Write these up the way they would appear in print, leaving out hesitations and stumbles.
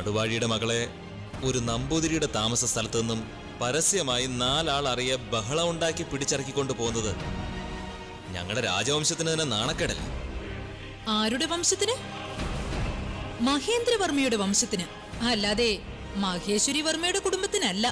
നാടുവാഴിയുടെ മകളെ ഒരു നമ്പൂതിരിയുടെ താമസ സ്ഥലത്തു നിന്നും പരസ്യമായി 4 ആൾ അറിയ ബഹളം ഉണ്ടാക്കി പിടിച്ചിറക്കിക്കൊണ്ട് പോകുന്നത് ഞങ്ങളുടെ രാജവംശത്തിന് തന്നെ നാണക്കേടല്ല. ആരുടെ വംശത്തിന്? മഹേന്ദ്രവർമ്മയുടെ വംശത്തിന്, അല്ലാതെ മഹേശ്വരി വർമ്മയുടെ കുടുംബത്തിനല്ല.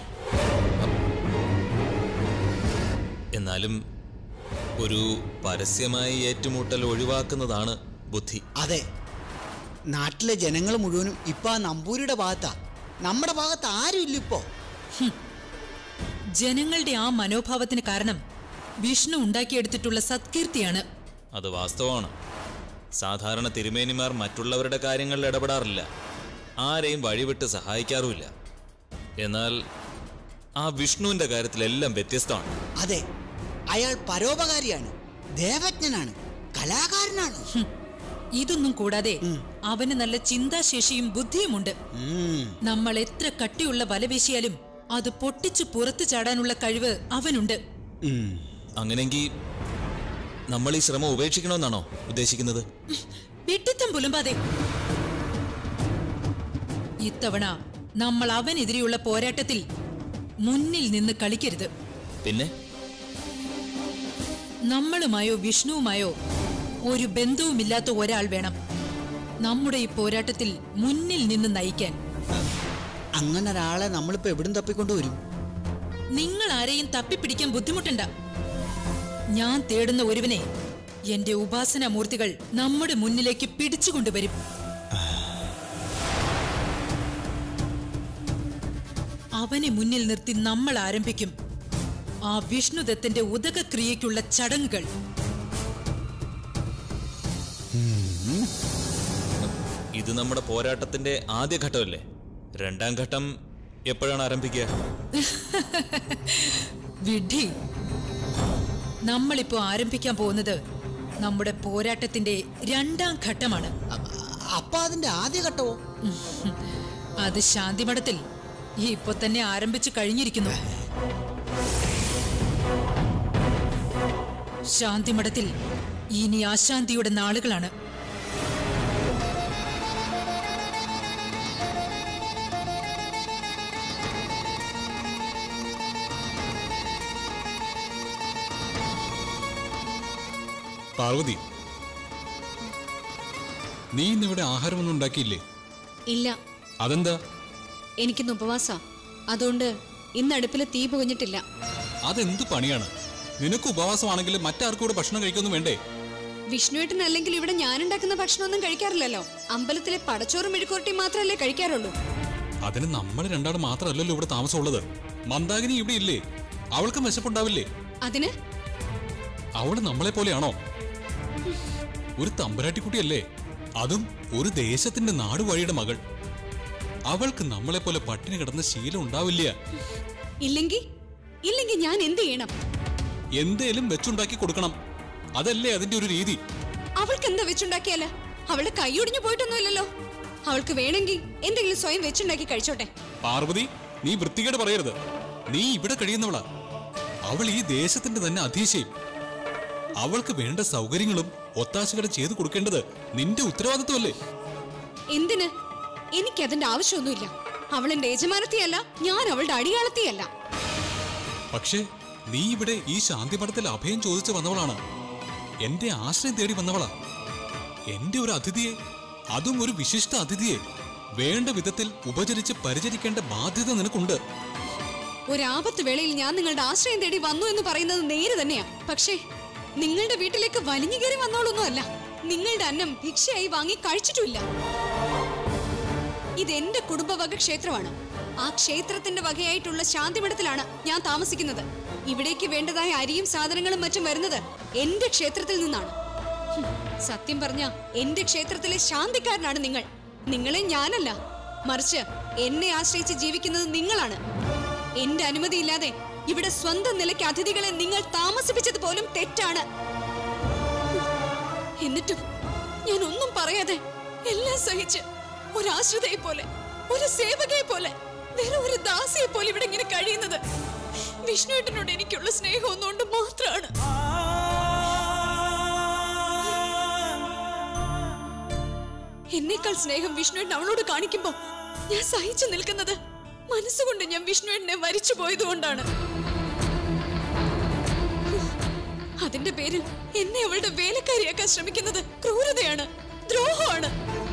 എന്നാലും ഒരു പരസ്യമായി ഏറ്റുമുട്ടൽ ഒഴിവാക്കുന്നതാണ് ബുദ്ധി. അതെ, നാട്ടിലെ ജനങ്ങൾ മുഴുവനും ഇപ്പൊ നമ്പൂരിയുടെ ഭാഗത്താ. നമ്മുടെ ഭാഗത്ത് ആരും ഇല്ല ഇപ്പോ. ജനങ്ങളുടെ ആ മനോഭാവത്തിന് കാരണം വിഷ്ണു ഉണ്ടാക്കിയെടുത്തിട്ടുള്ള സത്കീർത്തിയാണ്. അത് വാസ്തവമാണ്. സാധാരണ തിരുമേനിമാർ മറ്റുള്ളവരുടെ കാര്യങ്ങളിൽ ഇടപെടാറില്ല, ആരെയും വഴിവിട്ട് സഹായിക്കാറുമില്ല. എന്നാൽ ആ വിഷ്ണുവിന്റെ കാര്യത്തിലെല്ലാം വ്യത്യസ്തമാണ്. അതെ, അയാൾ പരോപകാരിയാണ്, ദേവജ്ഞനാണ്, കലാകാരനാണ്. ഇതൊന്നും കൂടാതെ അവന് നല്ല ചിന്താശേഷിയും ബുദ്ധിയുമുണ്ട്. നമ്മൾ എത്ര കട്ടിയുള്ള വല വീശിയാലും അത് പൊട്ടിച്ചു പുറത്തു ചാടാനുള്ള കഴിവ് അവനുണ്ട്. അങ്ങനെങ്കിൽ നമ്മൾ ഈ ശ്രമം ഉപേക്ഷിക്കണമെന്നാണോ ഉദ്ദേശിക്കുന്നത്? വിട്ടിത്തം പുലുമ്പാതെ. ഇത്തവണ നമ്മൾ അവനെതിരെയുള്ള പോരാട്ടത്തിൽ മുന്നിൽ നിന്ന് കളിക്കരുത്. പിന്നെ നമ്മളുമായോ വിഷ്ണുവുമായോ ഒരു ബന്ധവുമില്ലാത്ത ഒരാൾ വേണം നമ്മുടെ ഈ പോരാട്ടത്തിൽ മുന്നിൽ നിന്ന് നയിക്കാൻ. അങ്ങനെ ഒരാളെ നമ്മളിപ്പോ എവിടും തപ്പിക്കൊണ്ടുവരും? നിങ്ങൾ ആരെയും തപ്പിപ്പിടിക്കാൻ ബുദ്ധിമുട്ടണ്ട. ഞാൻ തേടുന്ന ഒരുവനെ എന്റെ ഉപാസനാമൂർത്തികൾ നമ്മുടെ മുന്നിലേക്ക് പിടിച്ചുകൊണ്ടുവരും. അവനെ മുന്നിൽ നിർത്തി നമ്മൾ ആരംഭിക്കും ആ വിഷ്ണുദത്തന്റെ ഉദകക്രിയയ്ക്കുള്ള ചടങ്ങുകൾ. ഇത് നമ്മുടെ പോരാട്ടത്തിന്റെ ആദ്യ ഘട്ടമല്ലേ? 2ാം ഘട്ടം എപ്പോഴാണ് ആരംഭിക്കുക? വിഡ്ഢി, നമ്മളിപ്പോ ആരംഭിക്കാൻ പോകുന്നത് നമ്മുടെ പോരാട്ടത്തിന്റെ 2ാം ഘട്ടമാണ്. അപ്പൊ അതിന്റെ ആദ്യ ഘട്ടമോ? അത് ശാന്തിമഠത്തിൽ ഇപ്പൊ തന്നെ ആരംഭിച്ചു കഴിഞ്ഞിരിക്കുന്നു. ശാന്തിമഠത്തിൽ ഇനി അശാന്തിയുടെ നാളുകളാണ്. പാർവതി, നീ ഇന്നിവിടെ ആഹാരമൊന്നും ഉണ്ടാക്കിയില്ലേ? ഇല്ല. അതെന്താ? എനിക്കിന്ന് ഉപവാസ, അതുകൊണ്ട് ഇന്ന് അടുപ്പിൽ തീ പുകഞ്ഞിട്ടില്ല. അതെന്ത് പണിയാണ്? നിനക്ക് ഉപവാസമാണെങ്കിൽ മറ്റാർക്കും കൂടെ ഭക്ഷണം കഴിക്കൊന്നും വേണ്ടേ? വിഷ്ണുവേട്ടൻ അല്ലെങ്കിൽ ഇവിടെ ഞാനുണ്ടാക്കുന്ന ഭക്ഷണമൊന്നും കഴിക്കാറില്ലല്ലോ. അമ്പലത്തിലെ പടച്ചോറും മെഴുക്കുവരട്ടിയും മാത്രമല്ലേ കഴിക്കാറുള്ളൂ. അതിന് നമ്മൾ 2 ആൾ മാത്രമല്ലല്ലോ ഇവിടെ താമസമുള്ളത്. മന്ദാകിനി ഇവിടെ ഇല്ലേ? അവൾക്കും വിശപ്പുണ്ടാവില്ലേ? അതിന് അവള് നമ്മളെ പോലെയാണോ? ഒരു തമ്പുരാട്ടിക്കുട്ടിയല്ലേ, അതും ഒരു ദേശത്തിന്റെ നാടുവഴിയുടെ മകൾ. അവൾക്ക് നമ്മളെ പോലെ പട്ടിണി കിടന്ന ശീലം ഉണ്ടാവില്ല. ഇല്ലെങ്കിൽ ഞാൻ എന്ത് ചെയ്യണം? എന്തേലും വെച്ചുണ്ടാക്കി കൊടുക്കണം, അതല്ലേ അതിന്റെ ഒരു രീതി. അവൾക്ക് എന്താ വെച്ചുണ്ടാക്കിയാല്? അവളുടെ കൈയൊടിഞ്ഞു പോയിട്ടൊന്നുമില്ലല്ലോ. അവൾക്ക് വേണമെങ്കിൽ എന്തെങ്കിലും സ്വയം വെച്ചുണ്ടാക്കി കഴിച്ചോട്ടെ. പാർവതി, നീ വൃത്തികേട് പറയരുത്. നീ ഇവിടെ കഴിയുന്നവളാ. അവൾ ഈ ദേശത്തിന്റെ തന്നെ അധീശയും. അവൾക്ക് വേണ്ട സൗകര്യങ്ങളും ഒത്താശകളും ചെയ്തു കൊടുക്കേണ്ടത് നിന്റെ ഉത്തരവാദിത്വമല്ലേ? എന്തിന്? എനിക്കതിന്റെ ആവശ്യമൊന്നുമില്ല. അവളെന്റെ യജമാനത്തിയല്ല, ഞാൻ അവളുടെ അടിയാളത്തിയല്ല. പക്ഷേ നീ ഇവിടെ ഈ ശാന്തിമഠത്തിൽ അഭയം ചോദിച്ചു വന്നവളാണ്. എന്റെ ആശ്രയം തേടി വന്നവളാ. എന്റെ ഒരു അതിഥിയെ, അതും ഒരു വിശിഷ്ട അതിഥിയെ, വേണ്ട വിധത്തിൽ ഉപചരിച്ച് പരിചരിക്കേണ്ട ബാധ്യത നിനക്കുണ്ട്. ഒരാപത്ത് വേളയിൽ ഞാൻ നിങ്ങളുടെ ആശ്രയം തേടി വന്നു എന്ന് പറയുന്നത് നേര് തന്നെയാ. പക്ഷേ നിങ്ങളുടെ വീട്ടിലേക്ക് വലിഞ്ഞു കയറി വന്നോളൊന്നുമല്ല. നിങ്ങളുടെ അന്നം ഭിക്ഷയായി വാങ്ങി കഴിച്ചിട്ടില്ല. ഇതെന്റെ കുടുംബവക ക്ഷേത്രമാണ്. ആ ക്ഷേത്രത്തിന്റെ വകയായിട്ടുള്ള ശാന്തിമഠത്തിലാണ് ഞാൻ താമസിക്കുന്നത്. ഇവിടേക്ക് വേണ്ടതായ അരിയും സാധനങ്ങളും മറ്റും വരുന്നത് എന്റെ ക്ഷേത്രത്തിൽ നിന്നാണ്. സത്യം പറഞ്ഞ എന്റെ ക്ഷേത്രത്തിലെ ശാന്തിക്കാരനാണ് നിങ്ങൾ. നിങ്ങളെ ഞാനല്ല, മറിച്ച് എന്നെ ആശ്രയിച്ച് ജീവിക്കുന്നത് നിങ്ങളാണ്. എന്റെ അനുമതിയില്ലാതെ ഇവിടെ സ്വന്തം നിലയ്ക്ക് അതിഥികളെ നിങ്ങൾ താമസിപ്പിച്ചത് പോലും തെറ്റാണ്. എന്നിട്ടും ഞാൻ ഒന്നും പറയാതെ എല്ലാം സഹിച്ച് ഒരാശ്രിതയെ പോലെ, ഒരു സേവകയെ പോലെ, വേറെ ഒരു ദാസിയെ പോലെ ഇവിടെ ഇങ്ങനെ കഴിയുന്നത് വിഷ്ണുവേട്ടനോട് എനിക്കുള്ള സ്നേഹം ഒന്നുകൊണ്ട് മാത്രമാണ്. എന്നേക്കാൾ സ്നേഹം വിഷ്ണുവേട്ടൻ അവളോട് കാണിക്കുമ്പോ ഞാൻ സഹിച്ചു നിൽക്കുന്നത് മനസ്സുകൊണ്ട് ഞാൻ വിഷ്ണുവേട്ടനെ മരിച്ചു പോയതുകൊണ്ടാണ്. അതിന്റെ പേരിൽ എന്നെ അവളുടെ വേലക്കാരിയാക്കാൻ ശ്രമിക്കുന്നത് ക്രൂരതയാണ്, ദ്രോഹമാണ്.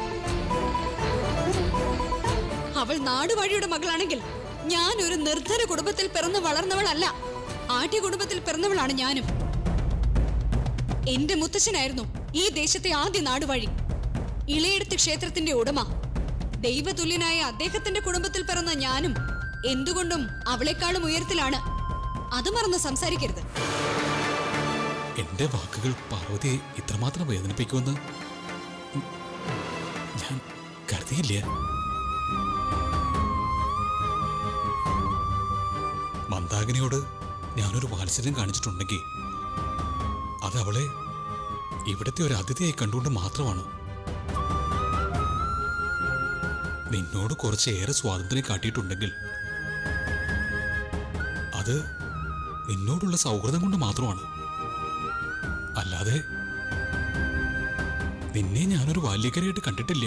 അവൾ നാടുവാഴിയുടെ മകളാണെങ്കിൽ ഞാൻ ഒരു നിർധന കുടുംബത്തിൽ പിറന്നു വളർന്നവളല്ല. ആദ്യ കുടുംബത്തിൽ പിറന്നവളാണ് ഞാനും. എന്റെ മുത്തച്ഛനായിരുന്നു ഈ ദേശത്തെ ആദ്യ നാടുവാഴി, ഇളയെടുത്ത് ക്ഷേത്രത്തിന്റെ ഉടമ. ദൈവതുല്യനായ അദ്ദേഹത്തിന്റെ കുടുംബത്തിൽ പിറന്ന ഞാനും എന്തുകൊണ്ടും അവളെക്കാളും ഉയരത്തിലാണ്. അത് മറന്ന് സംസാരിക്കരുത്. എന്റെ വാക്കുകൾ പാർവതിയെ ഇത്രമാത്രം വേദനിപ്പിക്കുമെന്ന് ഞാൻ കരുതിയില്ല. മന്ദാകിനിയോട് ഞാനൊരു വാത്സല്യം കാണിച്ചിട്ടുണ്ടെങ്കിൽ അത് അവളെ ഇവിടുത്തെ ഒരു അതിഥിയായി കണ്ടുകൊണ്ട് മാത്രമാണ്. നിന്നോട് കുറച്ചേറെ സ്വാതന്ത്ര്യം കാട്ടിയിട്ടുണ്ടെങ്കിൽ അത് നിന്നോടുള്ള സൗഹൃദം കൊണ്ട് മാത്രമാണ്. അല്ലാതെ നിന്നെ ഞാനൊരു ബാല്യക്കാരിയായിട്ട് കണ്ടിട്ടില്ല.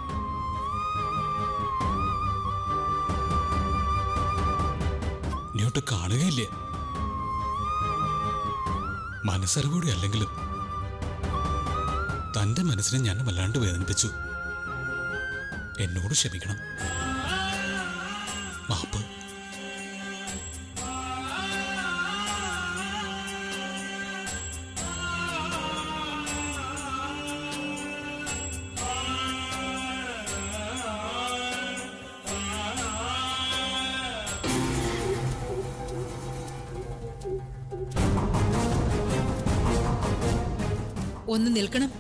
ഇങ്ങോട്ട് കാണുകയില്ല. മനസ്സറിവോടെ അല്ലെങ്കിലും തന്റെ മനസ്സിനെ ഞാൻ വല്ലാണ്ട് വേദനിപ്പിച്ചു. എന്നോട് ക്ഷമിക്കണം. മാപ്പ്. ഒന്ന് നിൽക്കണം.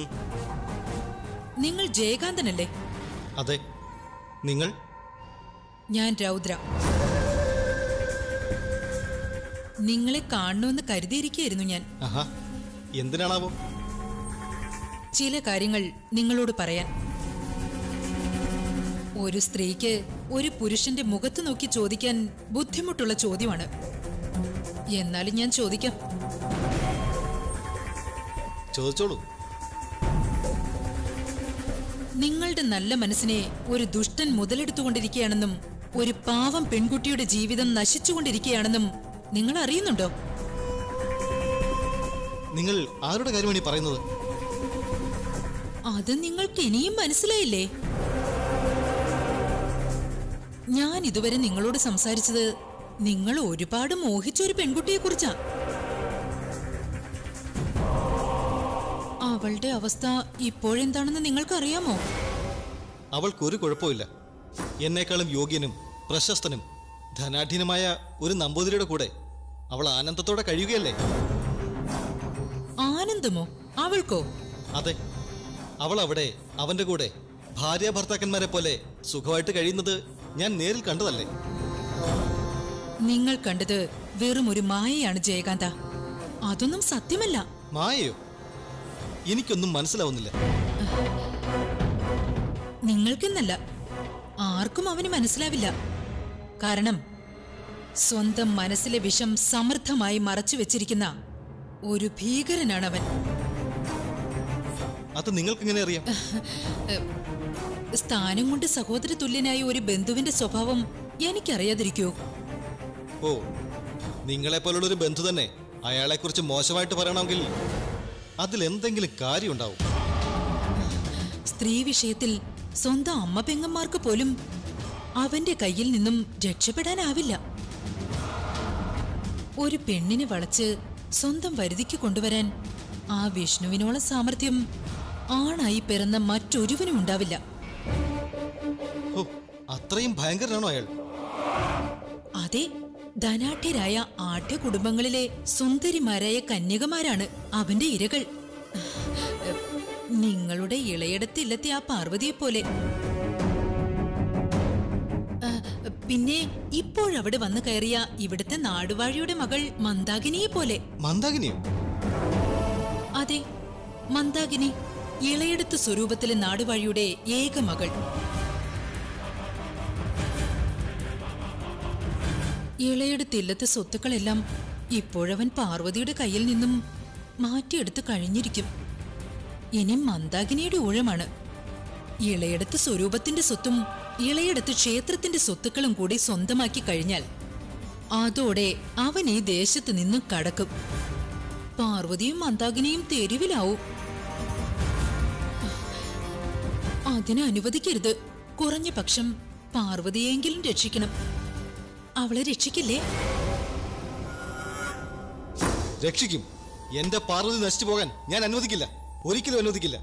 നിങ്ങൾ ജയകാന്തനല്ലേ? അതെ. നിങ്ങൾ? ഞാൻ രൗദ്ര. നിങ്ങളെ കാണണമെന്ന് കരുതിയിരിക്കുകയായിരുന്നു ഞാൻ. എന്തിനാണാവോ? ചില കാര്യങ്ങൾ നിങ്ങളോട് പറയാൻ. ഒരു സ്ത്രീക്ക് ഒരു പുരുഷന്റെ മുഖത്ത് നോക്കി ചോദിക്കാൻ ബുദ്ധിമുട്ടുള്ള ചോദ്യമാണ്. എന്നാലും ഞാൻ ചോദിക്കാം. ചോദിച്ചോളൂ. നിങ്ങളുടെ നല്ല മനസ്സിനെ ഒരു ദുഷ്ടൻ മുതലെടുത്തുകൊണ്ടിരിക്കുകയാണെന്നും ഒരു പാവം പെൺകുട്ടിയുടെ ജീവിതം നശിച്ചുകൊണ്ടിരിക്കുകയാണെന്നും നിങ്ങൾ അറിയുന്നുണ്ടോ? നിങ്ങൾ ആരുടെ കാര്യമാണ് ഈ പറയുന്നത്? അത് നിങ്ങൾക്ക് ഇനിയും മനസ്സിലായില്ലേ? ഞാൻ ഇതുവരെ നിങ്ങളോട് സംസാരിച്ചത് നിങ്ങൾ ഒരുപാട് മോഹിച്ച ഒരു പെൺകുട്ടിയെ കുറിച്ചാ. അവളുടെ അവസ്ഥ ഇപ്പോഴെന്താണെന്ന് നിങ്ങൾക്കറിയാമോ? അവൾക്കൊരു കുഴപ്പമില്ല. എന്നേക്കാളും യോഗ്യനും പ്രശസ്തനും ധനാഢ്യനുമായ ഒരു നമ്പൂതിരിയുടെ കൂടെ അവൾ ആനന്ദത്തോടെ കഴിയുകയല്ലേ? ആനന്ദമോ? അവൾക്കോ? അതെ, അവൾ അവിടെ അവന്റെ കൂടെ ഭാര്യ ഭർത്താക്കന്മാരെ പോലെ സുഖമായിട്ട് കഴിയുന്നത് ഞാൻ നേരിൽ കണ്ടതല്ലേ? നിങ്ങൾ കണ്ടത് വെറും ഒരു മായയാണ് ജയകാന്ത. അതൊന്നും സത്യമല്ല. മായയോ? എനിക്കൊന്നും മനസ്സിലാവുന്നില്ല. നിങ്ങൾക്കെന്നല്ല, ആർക്കും അവന് മനസ്സിലാവില്ല. കാരണം സ്വന്തം മനസ്സിലെ വിഷം സമൃദ്ധമായി മറച്ചു വെച്ചിരിക്കുന്ന ഒരു ഭീകരനാണവൻ. അത് നിങ്ങൾക്കെങ്ങനെ അറിയാം? സ്ഥാനം കൊണ്ട് സഹോദര തുല്യനായ ഒരു ബന്ധുവിന്റെ സ്വഭാവം എനിക്കറിയാതിരിക്കോ? ഓ, നിങ്ങളെപ്പോലുള്ള ഒരു ബന്ധു തന്നെ അയാളെ കുറിച്ച് മോശമായിട്ട് പറയണമെങ്കിൽ അതിലെന്തെങ്കിലും കാര്യമുണ്ടാവും. സ്ത്രീ വിഷയത്തിൽ സ്വന്തം അമ്മ പെങ്ങന്മാർക്ക് പോലും അവന്റെ കയ്യിൽ നിന്നും രക്ഷപ്പെടാനാവില്ല. ഒരു പെണ്ണിനെ വളച്ച് സ്വന്തം വരുതിക്ക് കൊണ്ടുവരാൻ ആ വിഷ്ണുവിനോളം സാമർഥ്യം ആണായി പിറന്ന മറ്റൊരുവനും ഉണ്ടാവില്ല. ഓ, അത്രയും ഭയങ്കരനാണോ അയാൾ? അതെ, ധനാഢ്യരായ ആഢ്യ കുടുംബങ്ങളിലെ സുന്ദരിമാരായ കന്യകമാരാണ് അവന്റെ ഇരകൾ. നിങ്ങളുടെ ഇളയിടത്തില്ലത്തെ ആ പാർവതിയെ പോലെ. പിന്നെ ഇപ്പോഴവിടെ വന്നു കയറിയ ഇവിടുത്തെ നാടുവാഴിയുടെ മകൾ മന്ദാകിനിയെ പോലെ. മന്ദാകിനിയോ? അതെ, മന്ദാകിനി, ഇളയെടുത്ത് സ്വരൂപത്തിലെ നാടുവാഴിയുടെ ഏക മകൾ. ഇളയെടുത്തില്ലത്തെ സ്വത്തുക്കളെല്ലാം ഇപ്പോഴവൻ പാർവതിയുടെ കയ്യിൽ നിന്നും മാറ്റിയെടുത്ത് കഴിഞ്ഞിരിക്കും. ഇനി മന്ദാകിനിയുടെ ഊഴമാണ്. ഇളയെടുത്ത് സ്വരൂപത്തിന്റെ സ്വത്തും ഇളയടത്ത് ക്ഷേത്രത്തിന്റെ സ്വത്തുക്കളും കൂടി സ്വന്തമാക്കി കഴിഞ്ഞാൽ അതോടെ അവൻ ഈ ദേശത്ത് നിന്നും കടക്കും. പാർവതിയും മന്ദാകിനിയും തെരുവിലാവും. അതിനെ അനുവദിക്കരുത്. കുറഞ്ഞ പക്ഷം പാർവതിയെങ്കിലും രക്ഷിക്കണം. അവളെ രക്ഷിക്കില്ലേ? രക്ഷിക്കും. എന്റെ പാർവതി നശിച്ചു പോകാൻ ഞാൻ അനുവദിക്കില്ല. ഒരിക്കലും അനുവദിക്കില്ല.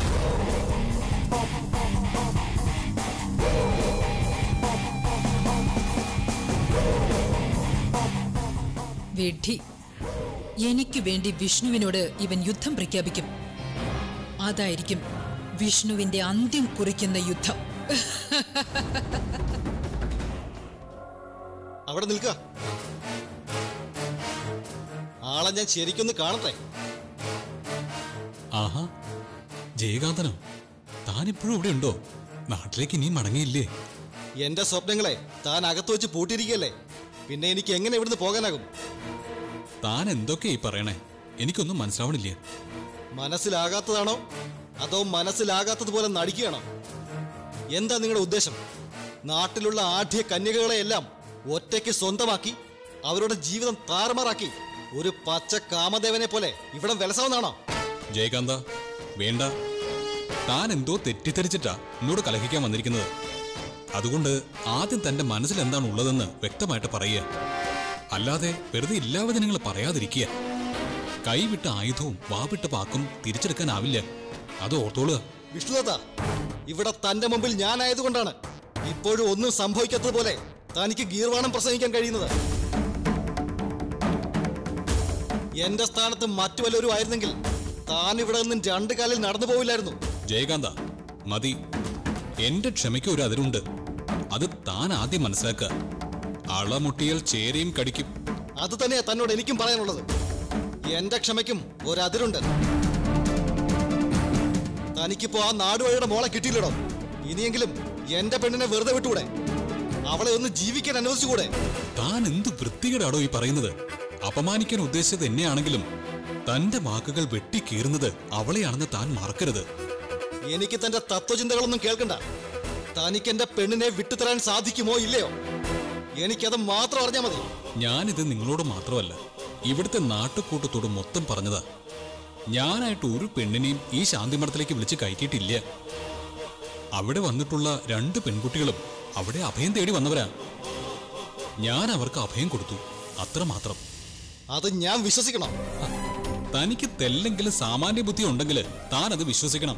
വിഡ്ഢി. എനിക്ക് വേണ്ടി വിഷ്ണുവിനോട് ഇവൻ യുദ്ധം പ്രഖ്യാപിക്കും. അതായിരിക്കും വിഷ്ണുവിന്റെ അന്ത്യം കുറിക്കുന്ന യുദ്ധം. അവിടെ നിൽക്ക. ആളെ ഞാൻ ശരിക്കൊന്ന് കാണട്ടെ. ആഹാ, ജയകാന്തനോ? താനിപ്പോഴും ഇവിടെ ഉണ്ടോ? നാട്ടിലേക്ക് ഇനിയും മടങ്ങിയില്ലേ? എന്റെ സ്വപ്നങ്ങളെ താൻ അകത്ത് വെച്ച് പൂട്ടിയിരിക്കല്ലേ. പിന്നെ എനിക്ക് എങ്ങനെ ഇവിടുന്ന് പോകാനാകും? താൻ എന്തൊക്കെയായി പറയണേ? എനിക്കൊന്നും മനസ്സിലാവണില്ല. മനസ്സിലാകാത്തതാണോ അതോ മനസ്സിലാകാത്തതുപോലെ നടിക്കുകയാണോ? എന്താ നിങ്ങളുടെ ഉദ്ദേശം? നാട്ടിലുള്ള ആഢ്യ കന്യകകളെയെല്ലാം ഒറ്റയ്ക്ക് സ്വന്തമാക്കി അവരുടെ ജീവിതം താറുമാറാക്കി ഒരു പച്ച കാമദേവനെ പോലെ ഇവിടെ വിലസാവുന്നാണോ? ജയകാന്ത, വേണ്ട. താൻ എന്തോ തെറ്റിദ്ധരിച്ചിട്ടാ എന്നോട് കലഹിക്കാൻ വന്നിരിക്കുന്നത്. അതുകൊണ്ട് ആദ്യം തന്റെ മനസ്സിൽ എന്താണ് ഉള്ളതെന്ന് വ്യക്തമായിട്ട് പറയുക. അല്ലാതെ വെറുതെ ഇല്ലാവചനങ്ങൾ പറയാതിരിക്കുക. കൈവിട്ട ആയുധവും വാവിട്ട പാക്കും തിരിച്ചെടുക്കാനാവില്ല. അത് ഓർത്തോളുക. വിഷ്ണുദത്ത, ഇവിടെ തന്റെ മുമ്പിൽ ഞാനായതുകൊണ്ടാണ് ഇപ്പോഴും ഒന്നും സംഭവിക്കാത്തതുപോലെ തനിക്ക് ഗീർവാണം പ്രസംഗിക്കാൻ കഴിയുന്നത്. എന്റെ സ്ഥാനത്ത് മറ്റു വല്ലവരും ആയിരുന്നെങ്കിൽ താൻ ഇവിടെ നിന്നും രണ്ടു കാലിൽ നടന്നു പോവില്ലായിരുന്നു. ജയകാന്ത, മതി. എന്റെ ക്ഷമയ്ക്ക് ഒരു അതിരുണ്ട്. അത് താൻ ആദ്യം മനസ്സിലാക്കുക. അളമുട്ടിയാൽ ചേരയും കടിക്കും. അത് തന്നെയാ തന്നോട് എനിക്കും പറയാനുള്ളത്. എന്റെ ക്ഷമയ്ക്കും ഒരതിരുണ്ട്. തനിക്കിപ്പോ ആ നാടുവഴിയുടെ മോളെ കിട്ടിയില്ലടോ. ഇനിയെങ്കിലും എന്റെ പെണ്ണിനെ വെറുതെ വിട്ടുകൂടെ? അവളെ ഒന്ന് ജീവിക്കാൻ അനുവദിച്ചുകൂടെ? താൻ എന്ത് വൃത്തികേടാടോ ഈ പറയുന്നത്? അപമാനിക്കാൻ ഉദ്ദേശിച്ചത് എന്നെയാണെങ്കിലും തന്റെ വാക്കുകൾ വെട്ടിക്കീറുന്നത് അവളെയാണെന്ന് താൻ മറക്കരുത്. എനിക്ക് തന്റെ തത്വചിന്തകളൊന്നും കേൾക്കണ്ട. തനിക്ക് എന്റെ പെണ്ണിനെ വിട്ടുതരാൻ സാധിക്കുമോ ഇല്ലയോ? എനിക്കത് മാത്രം അറിഞ്ഞാൽ മതി. ഞാനിത് നിങ്ങളോട് മാത്രമല്ല, ഇവിടുത്തെ നാട്ടുകൂട്ടത്തോട് മൊത്തം പറഞ്ഞതാ. ഞാനായിട്ട് ഒരു പെണ്ണിനെയും ഈ ശാന്തിമഠത്തിലേക്ക് വിളിച്ച് കയറ്റിയിട്ടില്ല. അവിടെ വന്നിട്ടുള്ള 2 പെൺകുട്ടികളും അവിടെ അഭയം തേടി വന്നവരാ. ഞാൻ അവർക്ക് അഭയം കൊടുത്തു, അത്രമാത്രം. അത് ഞാൻ വിശ്വസിക്കണം. തനിക്ക് തെല്ലെങ്കിലും സാമാന്യ ബുദ്ധി ഉണ്ടെങ്കിൽ താൻ അത് വിശ്വസിക്കണം.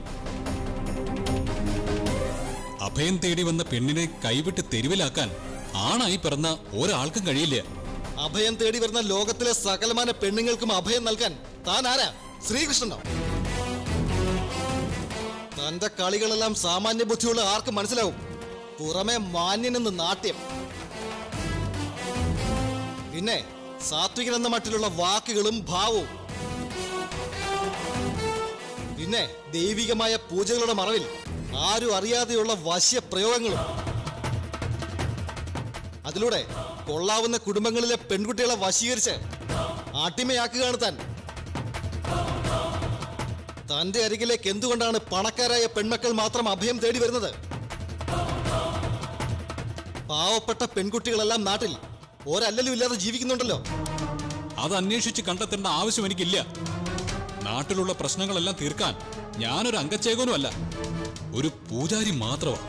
അഭയം തേടി വന്ന പെണ്ണിനെ കൈവിട്ട് തെരുവിലാക്കാൻ ആണായി പിറന്ന ഒരാൾക്കും കഴിയില്ല. അഭയം തേടി വരുന്ന ലോകത്തിലെ സകലമാന പെണ്ണുങ്ങൾക്കും അഭയം നൽകാൻ താൻ ആരാ? ശ്രീകൃഷ്ണനോ? തന്റെ കളികളെല്ലാം സാമാന്യ ബുദ്ധിയുള്ള ആർക്കും മനസ്സിലാവും. പുറമെ മാന്യനെന്ന് നാട്യം, പിന്നെ സാത്വികനെന്ന മട്ടിലുള്ള വാക്കുകളും ഭാവവും, പിന്നെ ദൈവികമായ പൂജകളുടെ മറവിൽ ആരും അറിയാതെയുള്ള വശ്യ പ്രയോഗങ്ങളും. അതിലൂടെ കൊള്ളാവുന്ന കുടുംബങ്ങളിലെ പെൺകുട്ടികളെ വശീകരിച്ച് അടിമയാക്കുകയാണ് താൻ. തന്റെ അരികിലേക്ക് എന്തുകൊണ്ടാണ് പണക്കാരായ പെൺമക്കൾ മാത്രം അഭയം തേടി വരുന്നത്? പാവപ്പെട്ട പെൺകുട്ടികളെല്ലാം നാട്ടിൽ ഒരല്ലലും ഇല്ലാതെ ജീവിക്കുന്നുണ്ടല്ലോ. അത് അന്വേഷിച്ച് കണ്ടെത്തേണ്ട ആവശ്യം എനിക്കില്ല. നാട്ടിലുള്ള പ്രശ്നങ്ങളെല്ലാം തീർക്കാൻ ഞാനൊരു അംഗച്ചേകനുമല്ല, ഒരു പൂജാരി മാത്രമാണ്.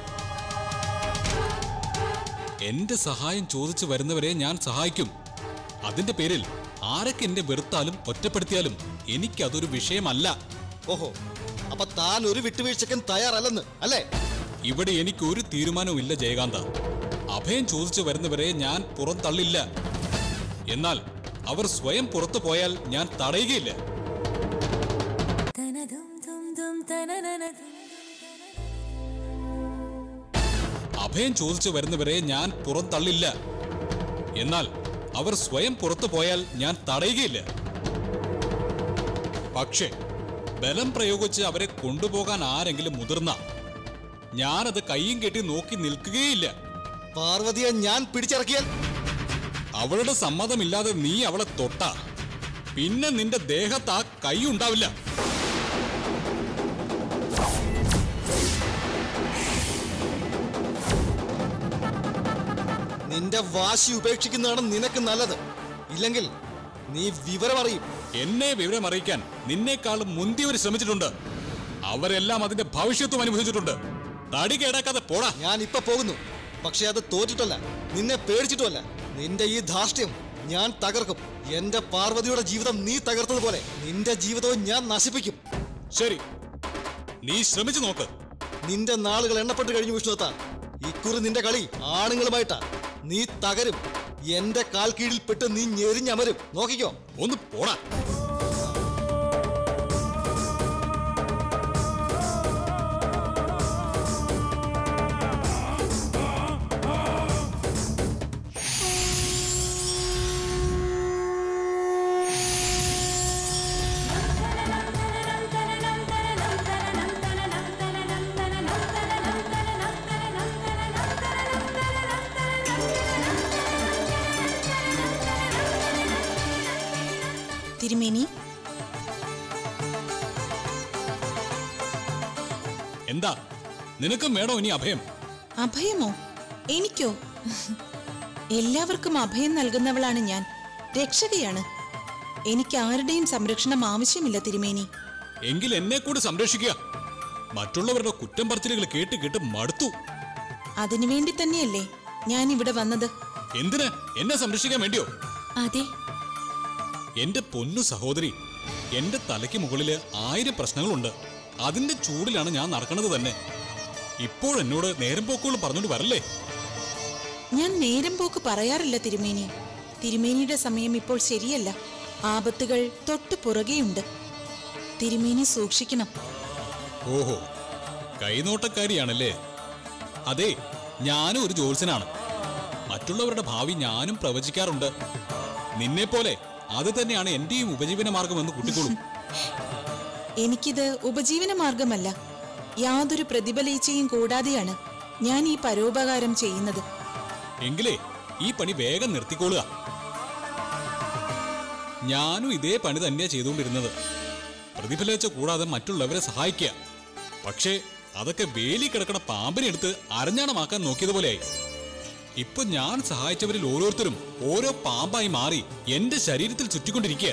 എന്റെ സഹായം ചോദിച്ചു വരുന്നവരെ ഞാൻ സഹായിക്കും. അതിന്റെ പേരിൽ ആരൊക്കെ എന്നെ വെറുത്താലും ഒറ്റപ്പെടുത്തിയാലും എനിക്കതൊരു വിഷയമല്ല. ഓഹോ, അപ്പൊ താൻ ഒരു വിട്ടുവീഴ്ചയ്ക്കും തയ്യാറല്ലെന്ന് അല്ലേ? ഇവിടെ എനിക്ക് ഒരു തീരുമാനവും ഇല്ല ജയകാന്ത. അഭയം ചോദിച്ചു വരുന്നവരെ ഞാൻ പുറന്തള്ളില്ല. എന്നാൽ അവർ സ്വയം പുറത്തു പോയാൽ ഞാൻ തടയുകയില്ല. അഭയം ചോദിച്ചു വരുന്നവരെ ഞാൻ പുറന്തള്ളില്ല. എന്നാൽ അവർ സ്വയം പുറത്തു പോയാൽ ഞാൻ തടയുകയില്ല. പക്ഷേ ബലം പ്രയോഗിച്ച് അവരെ കൊണ്ടുപോകാൻ ആരെങ്കിലും മുതിർന്ന ഞാനത് കയ്യും കെട്ടി നോക്കി നിൽക്കുകയില്ല. പാർവതിയെ ഞാൻ പിടിച്ചിറക്കിയാൽ? അവളുടെ സമ്മതമില്ലാതെ നീ അവളെ തൊട്ട പിന്നെ നിന്റെ ദേഹത്ത് ആ കൈ ഉണ്ടാവില്ല. നിന്റെ വാശി ഉപേക്ഷിക്കുന്നതാണ് നിനക്ക് നല്ലത്. ഇല്ലെങ്കിൽ നീ വിവരം അറിയും. എന്നെ വിവരം അറിയിക്കാൻ നിന്നേക്കാളും മുന്തിയവർ ശ്രമിച്ചിട്ടുണ്ട്. അവരെല്ലാം അതിന്റെ ഭവിഷ്യത്തും അനുഭവിച്ചിട്ടുണ്ട്. തടി കേടാക്കാതെ പോടാ. ഞാൻ ഇപ്പൊ പോകുന്നു. പക്ഷെ അത് തോറ്റിട്ടല്ല, നിന്നെ പേടിച്ചിട്ടുമല്ല. നിന്റെ ഈ ധാർഷ്ട്യം ഞാൻ തകർക്കും. എന്റെ പാർവതിയുടെ ജീവിതം നീ തകർത്തതുപോലെ നിന്റെ ജീവിതവും ഞാൻ നശിപ്പിക്കും. ശരി, നീ ശ്രമിച്ചു നോക്ക്. നിന്റെ നാളുകൾ എണ്ണപ്പെട്ട് കഴിഞ്ഞു വിഷ്ണുദത്ത. ഇക്കുറി നിന്റെ കളി ആണുങ്ങളുമായിട്ടാ. നീ തകരും. എന്റെ കാൽ കീഴിൽ പെട്ട് നീ ഞെരിഞ്ഞമരും. നോക്കിക്കോ. ഒന്ന് പോടാ. തിരുമേനി, എന്താ നിനക്കും വേണോ ഇനി അഭയം? അഭയമോ? എനിക്കോ? എല്ലാവർക്കും അഭയം നൽകുന്നവളാണ് ഞാൻ. രക്ഷകയാണ്. എനിക്ക് ആരുടെയും സംരക്ഷണം ആവശ്യമില്ല തിരുമേനി. എങ്കിൽ എന്നെ കൂടി സംരക്ഷിക്കുക. മറ്റുള്ളവരുടെ കുറ്റം പറച്ചിലുകൾ കേട്ട് കേട്ട് മടുത്തു. അതിനുവേണ്ടി തന്നെയല്ലേ ഞാൻ ഇവിടെ വന്നത്. എന്തിന്? എന്നെ സംരക്ഷിക്കാൻ വേണ്ടിയോ? അതെ. എന്റെ പൊന്നു സഹോദരി, എന്റെ തലയ്ക്ക് മുകളില് 1000 പ്രശ്നങ്ങളുണ്ട്. അതിന്റെ ചൂടിലാണ് ഞാൻ നടക്കുന്നത് തന്നെ. ഇപ്പോഴെന്നോട് നേരം പോക്കുകളും പറഞ്ഞോണ്ട് വരല്ലേ? ഞാൻ നേരം പോക്ക് പറയാറില്ല തിരുമേനി. തിരുമേനിയുടെ സമയം ഇപ്പോൾ ശരിയല്ല. ആപത്തുകൾ തൊട്ടു പുറകെയുണ്ട്. തിരുമേനി സൂക്ഷിക്കണം. ഓഹോ, കൈനോട്ടക്കാരിയാണല്ലേ? അതെ, ഞാനും ഒരു ജ്യോത്സ്യനാണ്. മറ്റുള്ളവരുടെ ഭാവി ഞാനും പ്രവചിക്കാറുണ്ട്. നിന്നെ പോലെ അത് തന്നെയാണ് എന്റെയും ഉപജീവന മാർഗമെന്ന് കൂട്ടിക്കോളൂ. എനിക്കിത് ഉപജീവന മാർഗമല്ല. യാതൊരു പ്രതിഫലേച്ഛയും കൂടാതെയാണ് ഞാൻ ഈ പരോപകാരം ചെയ്യുന്നത്. എങ്കിലേ ഈ പണി വേഗം നിർത്തിക്കോളുക. ഞാനും ഇതേ പണി തന്നെയാ ചെയ്തുകൊണ്ടിരുന്നത്. പ്രതിഫലേച്ഛ കൂടാതെ മറ്റുള്ളവരെ സഹായിക്കുക. പക്ഷേ അതൊക്കെ വേലി കിടക്കണ പാമ്പിനെ എടുത്ത് അരഞ്ഞാണമാക്കാൻ നോക്കിയതുപോലെയായി. ഇപ്പൊ ഞാൻ സഹായിച്ചവരിൽ ഓരോരുത്തരും ഓരോ പാമ്പായി മാറി എന്റെ ശരീരത്തിൽ ചുറ്റിക്കൊണ്ടിരിക്കുക.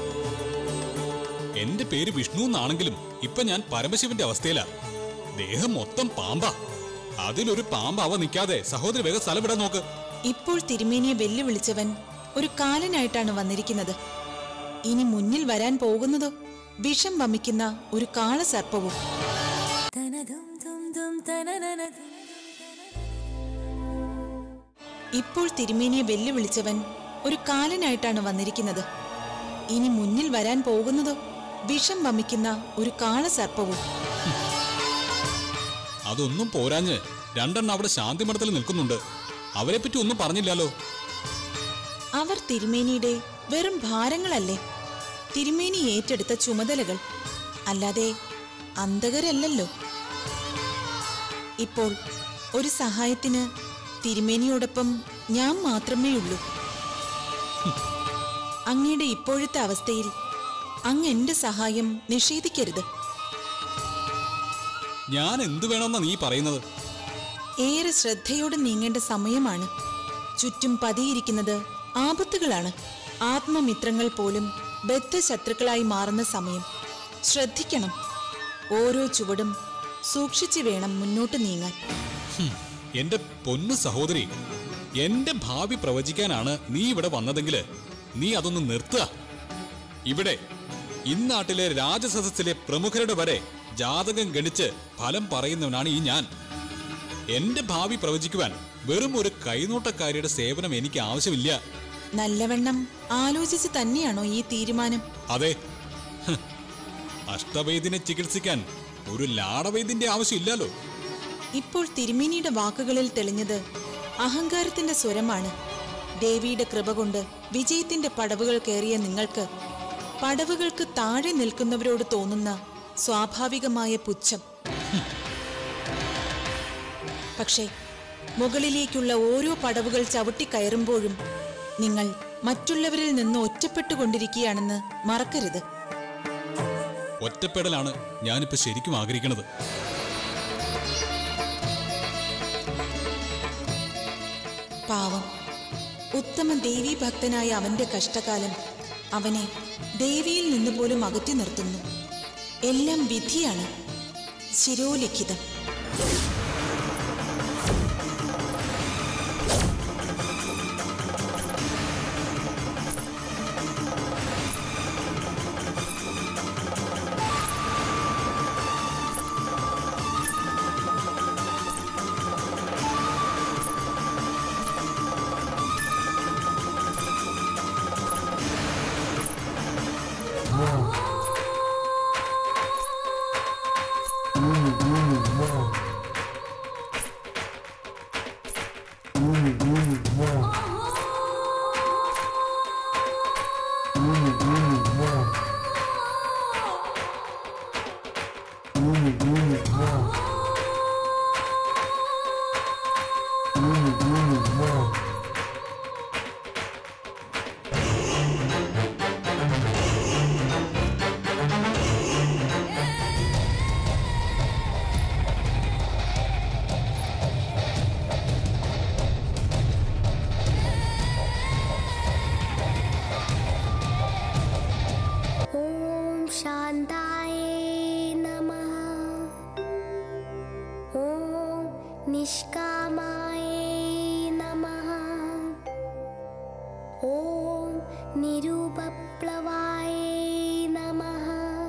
എന്റെ പേര് വിഷ്ണു എന്നാണെങ്കിലും ഇപ്പൊ ഞാൻ പരമശിവന്റെ അവസ്ഥയിലാ. ദേഹം മൊത്തം പാമ്പാ. അതിലൊരു പാമ്പാവ നിൽക്കാതെ സഹോദരി വേഗം സ്ഥലം വിടാൻ നോക്ക്. ഇപ്പോൾ തിരുമേനിയെ വെല്ലുവിളിച്ചവൻ ഒരു കാലനായിട്ടാണ് വന്നിരിക്കുന്നത്. ഇനി മുന്നിൽ വരാൻ പോകുന്നതോ വിഷം വമിക്കുന്ന ഒരു കാളസർപ്പവും. ഇപ്പോൾ തിരുമേനിയെ വെല്ലുവിളിച്ചവൻ ഒരു കാലനായിട്ടാണ് വന്നിരിക്കുന്നത്. ഇനി മുന്നിൽ വരാൻ പോകുന്നതോ വിഷം വമിക്കുന്ന ഒരു കാളസർപ്പവും. അതൊന്നും പോരാഞ്ഞ് 2 എണ്ണം അവിടെ ശാന്തിമഠത്തിൽ നിൽക്കുന്നുണ്ട്. അവരെ പറ്റി ഒന്നും പറഞ്ഞില്ലല്ലോ. അവർ തിരുമേനിയുടെ വെറും ഭാരങ്ങളല്ലേ? തിരുമേനി ഏറ്റെടുത്ത ചുമതലകൾ, അല്ലാതെ അന്തകരല്ലല്ലോ. ഇപ്പോൾ ഒരു സഹായത്തിന് തിരുമേനിയോടൊപ്പം ഞാൻ മാത്രമേ ഉള്ളൂ. അങ്ങയുടെ ഇപ്പോഴത്തെ അവസ്ഥയിൽ അങ്ങ് എന്റെ സഹായം നിഷേധിക്കരുത്. ഞാൻ എന്തു വേണമെന്നാ നീ പറയുന്നത്? ഏറെ ശ്രദ്ധയോടെ നീങ്ങേണ്ട സമയമാണ്. ചുറ്റും പതിയിരിക്കുന്നത് ആപത്തുകളാണ്. ആത്മമിത്രങ്ങൾ പോലും ബദ്ധശത്രുക്കളായി മാറുന്ന സമയം. ശ്രദ്ധിക്കണം. ഓരോ ചുവടും സൂക്ഷിച്ചു വേണം മുന്നോട്ട് നീങ്ങാൻ. എന്റെ പൊന്നു സഹോദരി, എന്റെ ഭാവി പ്രവചിക്കാനാണ് നീ ഇവിടെ വന്നതെങ്കിൽ നീ അതൊന്ന് നിർത്തുക. ഇവിടെ ഇന്നാട്ടിലെ രാജസദസ്സിലെ പ്രമുഖരുടെ വരെ ജാതകം ഗണിച്ച് ഫലം പറയുന്നവനാണ് ഈ ഞാൻ. എന്റെ ഭാവി പ്രവചിക്കുവാൻ വെറും ഒരു കൈനോട്ടക്കാരിയുടെ സേവനം എനിക്ക് ആവശ്യമില്ല. നല്ലവണ്ണം ആലോചിച്ച് തന്നെയാണോ ഈ തീരുമാനം? അതെ. അഷ്ടവൈദ്യനെ ചികിത്സിക്കാൻ ഒരു ലാടവൈദ്യന്റെ ആവശ്യമില്ലല്ലോ. ഇപ്പോൾ തിരുമേനിയുടെ വാക്കുകളിൽ തെളിഞ്ഞത് അഹങ്കാരത്തിന്റെ സ്വരമാണ്. ദേവിയുടെ കൃപ കൊണ്ട് വിജയത്തിന്റെ പടവുകൾ കയറിയ നിങ്ങൾക്ക് പടവുകൾക്ക് താഴെ നിൽക്കുന്നവരോട് തോന്നുന്ന സ്വാഭാവികമായ പുച്ഛം. പക്ഷേ മുകളിലേക്കുള്ള ഓരോ പടവുകൾ ചവിട്ടിക്കയറുമ്പോഴും നിങ്ങൾ മറ്റുള്ളവരിൽ നിന്ന് ഒറ്റപ്പെട്ടുകൊണ്ടിരിക്കുകയാണെന്ന് മറക്കരുത്. ഒറ്റപ്പെടലാണ് ഞാനിപ്പോ ശരിക്കും ആഗ്രഹിക്കുന്നത്. പാവം ഉത്തമ ദേവീ ഭക്തനായ അവന്റെ കഷ്ടകാലം അവനെ ദേവിയിൽ നിന്ന് പോലും അകറ്റി നിർത്തുന്നു. എല്ലാം വിധിയാണ്, ശിരോലിഖിതം. निष्कामाय नमः। ॐ निरुपप्लवाय नमः।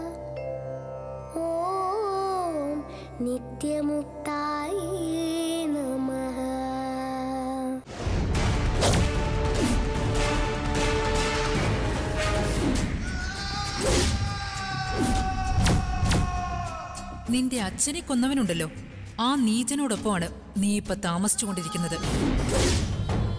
ॐ नित्यमुक्ताय नमः। നിന്റെ അച്ഛനെ കൊന്നവനുണ്ടല്ലോ, ആ നീചനോടൊപ്പമാണ് നീ ഇപ്പൊ താമസിച്ചുകൊണ്ടിരിക്കുന്നത്.